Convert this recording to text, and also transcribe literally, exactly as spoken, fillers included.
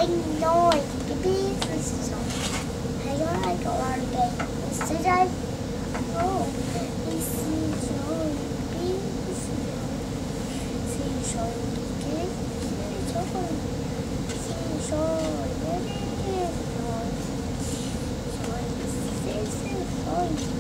noise. The bees is so. Hang on, I go out again. Instead I oh, this is so bees. See so okay. See so see so yeah. So this is so.